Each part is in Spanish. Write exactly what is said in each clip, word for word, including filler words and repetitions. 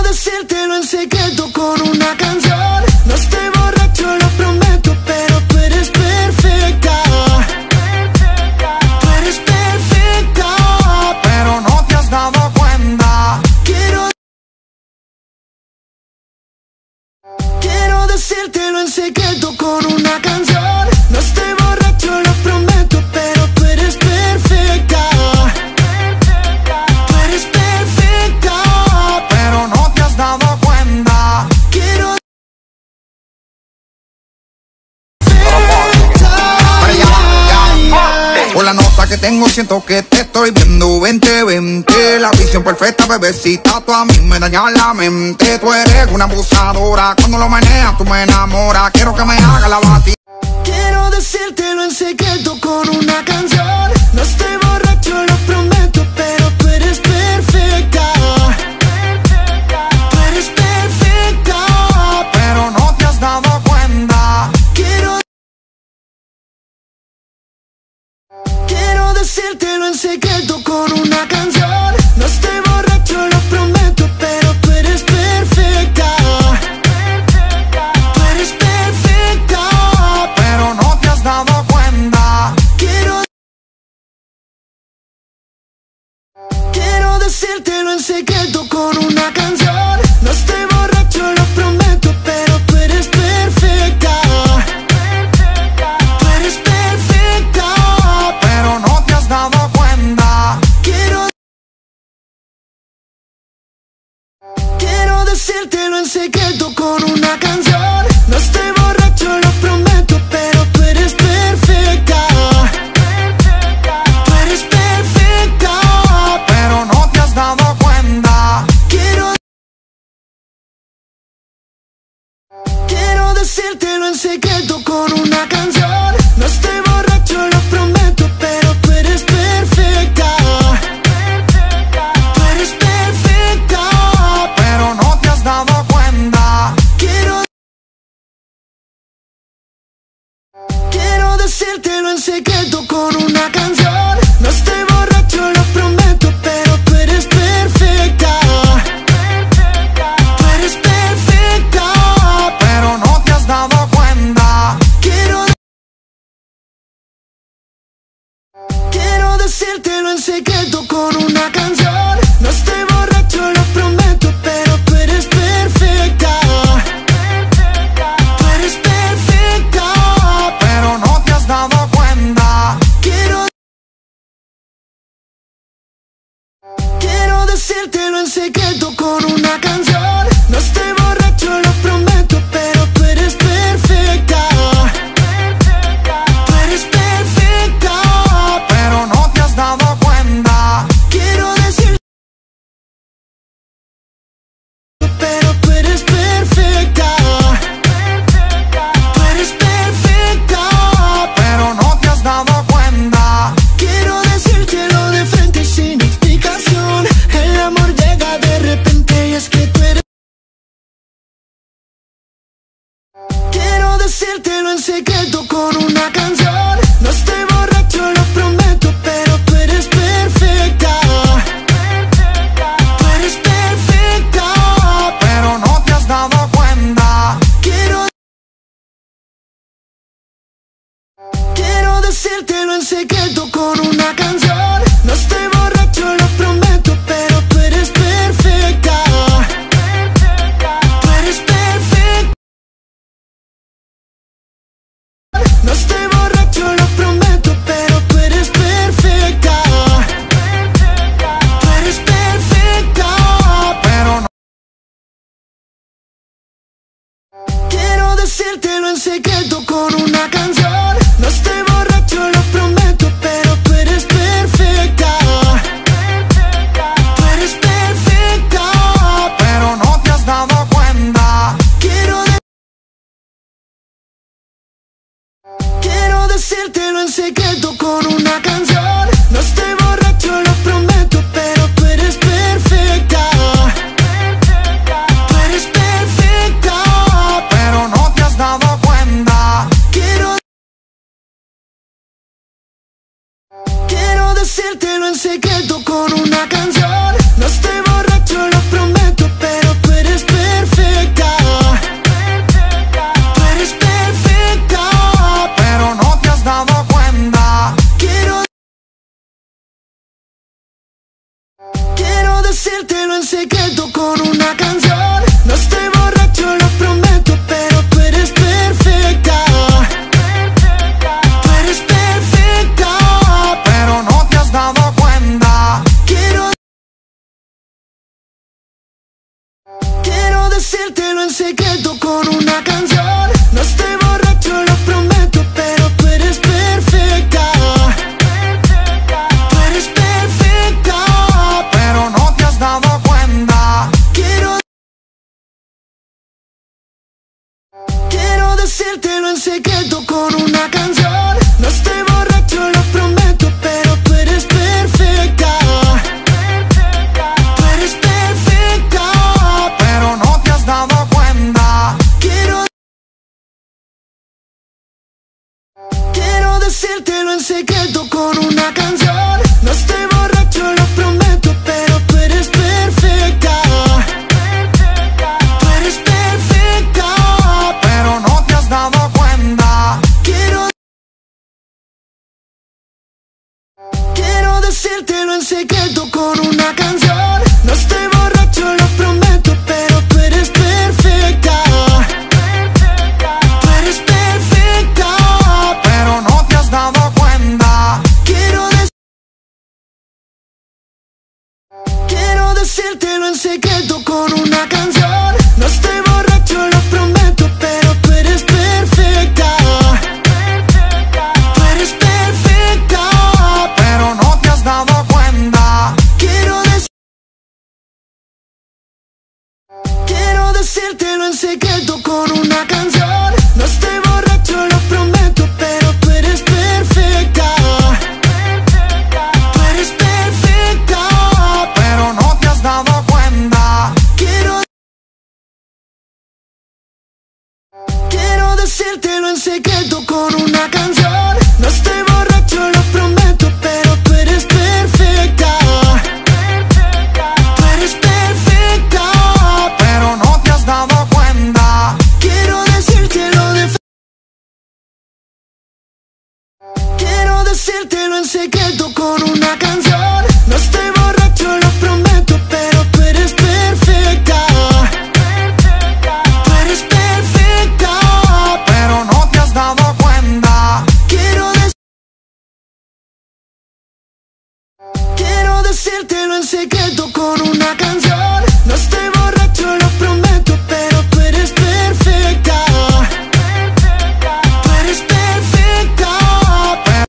decírtelo en secreto con una canción. No estoy borracho, lo prometo, pero tú eres perfecta. Tú eres perfecta, pero no te has dado cuenta. Quiero Quiero decírtelo en secreto con una canción. No estoy borracho, lo prometo, pero tú eres perfecta. Tú eres perfecta, pero no te has dado cuenta. quiero Por la nota que tengo siento que te estoy viendo veinte veinte. La visión perfecta, bebecita, tú a mí me dañas la mente. Tú eres una abusadora, cuando lo meneas tú me enamoras. Quiero que me haga la batida. Quiero decírtelo en secreto con una canción. No estoy borracho, lo prometo, pero tú eres perfecta. Tú eres perfecta, pero no te has dado cuenta. Quiero Quiero decírtelo en secreto con una canción. No estoy borracho, lo prometo, pero tú eres perfecta. Tú eres perfecta, pero no te has dado cuenta. Quiero Quiero decírtelo en secreto con una canción. No estoy borracho, lo prometo, pero tú eres perfecta. Tú eres perfecta, pero no te has dado cuenta. Quiero Quiero decírtelo en secreto con una canción. No estoy borracho, lo prometo, pero tú eres perfecta. Tú eres perfecta, pero no te has dado cuenta. quiero Quiero decírtelo en secreto con una canción. No estoy borracho, lo prometo, pero tú eres perfecta. Tú eres perfecta, pero no te has dado cuenta. quiero Quiero decírtelo en secreto con una canción. No estoy borracho, lo prometo, pero tú eres perfecta. Tú eres perfecta, pero no te has dado cuenta. quiero Quiero decírtelo en secreto con una canción. No estoy borracho, lo prometo, pero tú eres perfecta. Tú eres perfecta, pero no te has dado cuenta. quiero Quiero decírtelo en secreto con una canción. No estoy borracho, lo prometo, pero tú eres perfecta. Tú eres perfecta, pero no te has dado cuenta. quiero decir pero tú eres perfecta. Tú eres perfecta, pero no te has dado cuenta. quiero decírtelo de frente y sin explicación. El amor llega de repente y es que tú eres. Quiero decírtelo en secreto con una canción. No estoy borracho, lo prometo, pero tú eres perfecta. Tú eres perfecta, pero no te has dado cuenta. quiero Quiero decírtelo en secreto con una canción. No estoy borracho, lo prometo, pero tú eres perfecta. Tú eres perfecta. No estoy borracho, lo prometo, pero tú eres perfecta. Tú eres perfecta, pero no. quiero decírtelo en secreto con una canción. No estoy borracho, lo prometo, pero tú eres perfecta. Tú eres perfecta, pero no te has dado cuenta. quiero Quiero decírtelo en secreto con una canción. No estoy borracho, lo prometo, pero tú eres perfecta. Tú eres perfecta, pero no te has dado cuenta. quiero Quiero decírtelo en secreto con una canción. No estoy borracho, lo prometo, pero tú eres decírtelo en secreto con una canción. No estoy borracho, lo prometo, pero tú eres perfecta. Tú eres perfecta, pero no te has dado cuenta. Quiero Quiero decírtelo en secreto con una canción. No estoy borracho, lo prometo, pero tú eres perfecta. Tú eres perfecta, pero no te has dado cuenta. Quiero Quiero decírtelo en secreto con una canción. No estoy borracho, lo prometo, pero tú eres perfecta. Tú eres perfecta, pero no te has dado cuenta. Quiero Quiero decírtelo en secreto con una canción. No estoy borracho, lo prometo, pero tú eres perfecta. Tú eres perfecta, pero no te has dado cuenta. Quiero des- Quiero decírtelo en secreto con una canción. No estoy borracho, lo prometo, pero tú eres perfecta. Tú eres perfecta, pero no te has dado cuenta. Quiero des- Quiero decírtelo en secreto con una canción. No estoy borracho, lo prometo, pero tú eres perfecta. Tú eres perfecta, pero no te has dado cuenta. Quiero Quiero decírtelo en secreto con una canción. No estoy borracho, lo prometo, pero tú eres perfecta. Tú eres perfecta, pero no te has dado cuenta. quiero decírtelo de f- Quiero decírtelo en secreto con una canción. No estoy borracho, lo prometo, pero tú eres perfecta. Tú eres perfecta, pero no te has dado cuenta. quiero des- Quiero decírtelo en secreto con una canción. No estoy borracho, lo prometo, pero tú eres perfecta. Tú eres perfecta,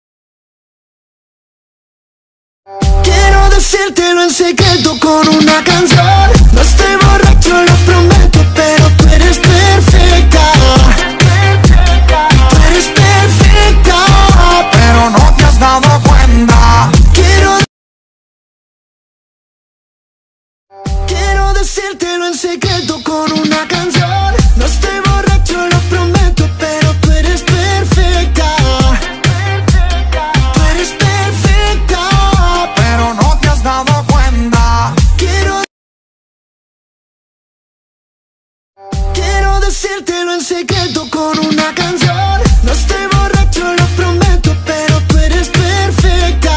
quiero decírtelo en secreto con una canción. No estoy borracho, lo prometo, pero tú eres perfecta. Tú eres perfecta, pero no te has dado cuenta. quiero Quiero decírtelo en secreto con una canción. No estoy borracho, lo prometo, pero tú eres perfecta. Tú eres perfecta, pero no te has dado cuenta. quiero Quiero decírtelo en secreto con una canción. No estoy borracho, lo prometo, pero tú eres perfecta.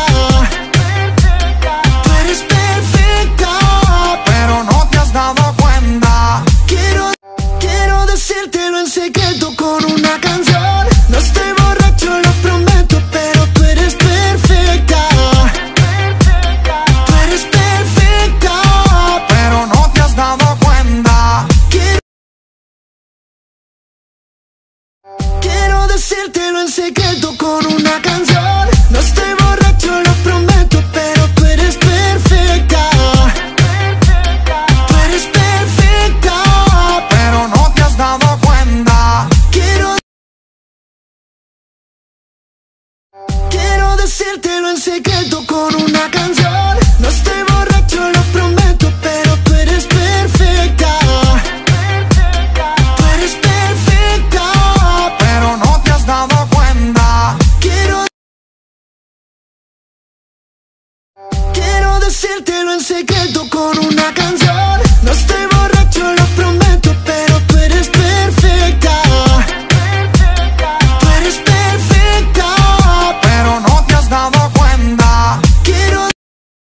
Tú eres perfecta, pero no te has dado cuenta. Quiero Quiero decírtelo en secreto con una canción. No estoy borracho, lo prometo, pero tú eres perfecta. Tú eres perfecta, pero no te has dado cuenta. quiero Quiero decírtelo en secreto con una canción. No estoy borracho, lo prometo, pero tú eres perfecta. Tú eres perfecta, pero no te has dado cuenta. quiero Quiero decírtelo en secreto con una canción. No estoy borracho, lo prometo, pero tú eres perfecta. Tú eres perfecta, pero no te has dado cuenta. quiero Quiero decírtelo en secreto con una canción. No estoy borracho, lo prometo, pero tú eres perfecta. Tú eres perfecta, pero no te has dado cuenta. quiero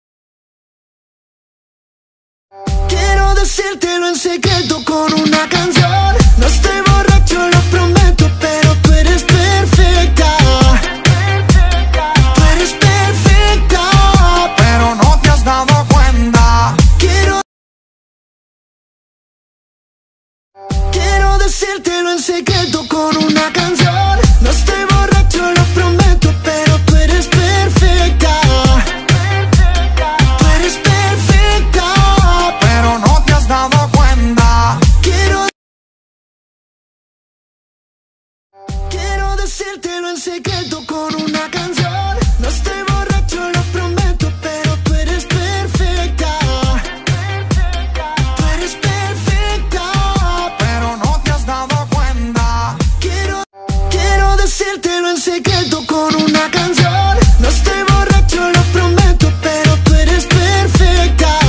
Quiero decírtelo en secreto con una canción. No estoy borracho, lo prometo, pero tú eres perfecta. Tú eres perfecta, pero no te has dado cuenta. quiero decírtelo en secreto con una canción. No estoy borracho, lo prometo, pero tú eres perfecta. Tú eres perfecta, pero no te has dado cuenta. Quiero Quiero decírtelo en secreto con una canción. No estoy borracho, lo prometo, pero tú eres perfecta. Tú eres perfecta, pero no te has dado cuenta. Quiero, quiero decírtelo en secreto con una canción. No estoy borracho, lo prometo, pero tú eres perfecta.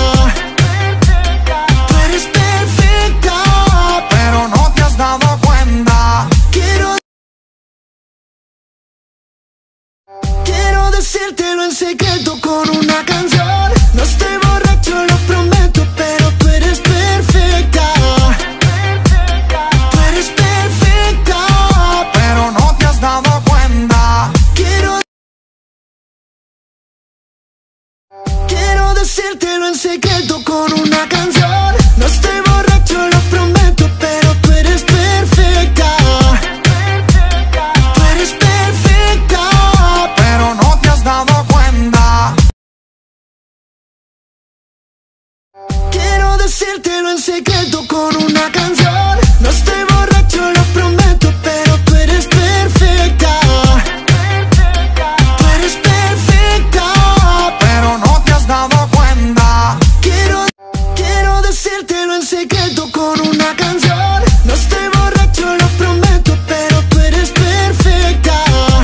Tú eres perfecta, pero no te has dado cuenta. Quiero Quiero decírtelo en secreto con una canción. No estoy borracho, lo prometo, pero tú eres perfecta. Tú eres perfecta, pero no te has dado cuenta. Quiero Quiero decírtelo en secreto con una canción. No estoy borracho, lo prometo, pero tú eres perfecta. Tú eres perfecta, pero no te has dado cuenta. Quiero decírtelo en secreto con una canción. No estoy borracho, lo prometo, pero tú eres perfecta. Tú eres perfecta, pero no te has dado cuenta. Quiero Quiero decírtelo en secreto con una canción. No estoy borracho, lo prometo, pero tú eres perfecta.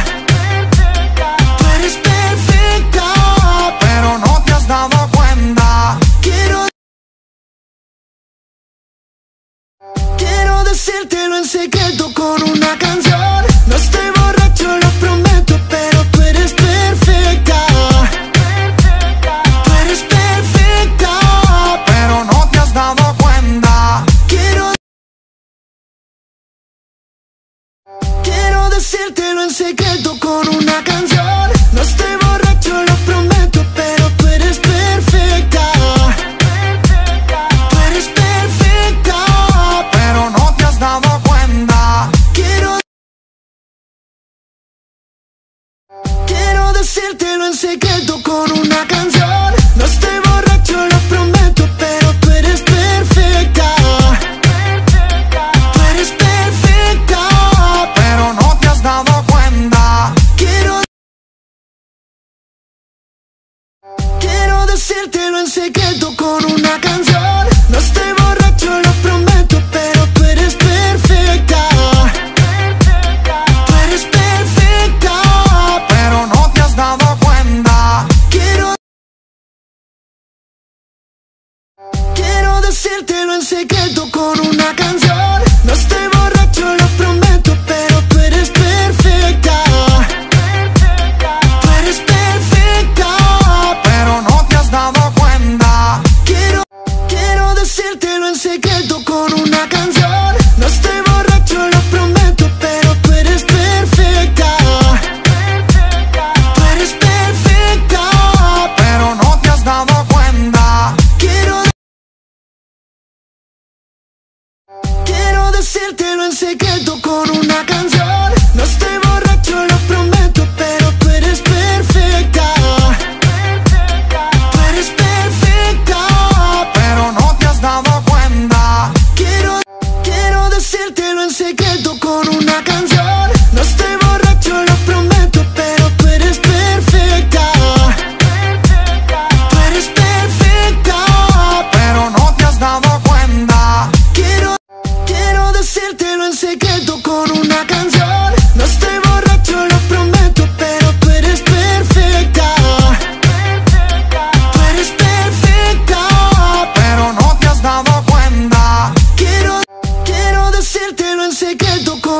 Tú eres perfecta, pero no te has dado cuenta. Quiero Quiero decírtelo en secreto con una canción. No estoy borracho, lo prometo, pero tú eres perfecta. Tú eres perfecta, pero no te has dado cuenta. Quiero Quiero decírtelo en secreto con una canción. No estoy borracho, lo prometo, pero tú eres perfecta. Tú eres perfecta, pero no te has dado cuenta. Quiero Quiero decírtelo en secreto con una canción. No estoy borracho, lo prometo, pero tú eres perfecta. Tú eres perfecta, pero no te has dado cuenta. Quiero Quiero decírtelo en secreto con una canción. No estoy borracho, lo prometo, pero tú eres perfecta. Tú eres perfecta, pero no te has dado cuenta. Quiero Quiero decírtelo en secreto con una canción. No estoy borracho, lo prometo, pero tú eres perfecta. Tú eres perfecta, pero no te has dado cuenta. Quiero Quiero decírtelo en secreto con una canción. No estoy borracho, lo prometo, pero tú eres perfecta. Tú eres perfecta, pero no te has dado cuenta. Quiero Quiero decírtelo en secreto con una canción. No estoy borracho, lo prometo, pero tú eres perfecta. Tú eres perfecta, pero no te has dado cuenta. Quiero Quiero decírtelo en secreto con una canción. No estoy borracho, lo prometo, pero tú eres perfecta. Tú eres perfecta, pero no te has dado cuenta. Quiero Quiero decírtelo en secreto con una canción. No estoy borracho, lo prometo, pero tú eres perfecta. Tú eres perfecta, pero no te has dado cuenta. Quiero Quiero decírtelo en secreto con